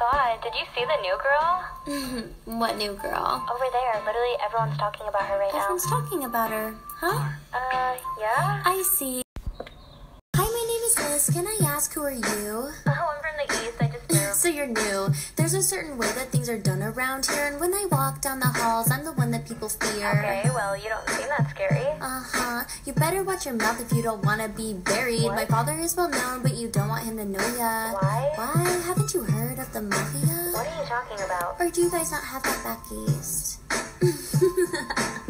god, did you see the new girl? What new girl? Over there. Literally everyone's talking about her right now. Everyone's talking about her, huh? Yeah? I see. Hi, my name is Liz. Can I ask, who are you? Oh, I'm from the east. I just moved. So you're new. There's a certain way that things are done around here, and when I walk down the halls, I'm the one that people fear. Okay, well, you don't seem that scary. Uh-huh. You better watch your mouth if you don't want to be buried. What? My father is well known, but you don't want him to know ya. Why? Why? Haven't you heard of the mafia? What are you talking about? Or do you guys not have that back east?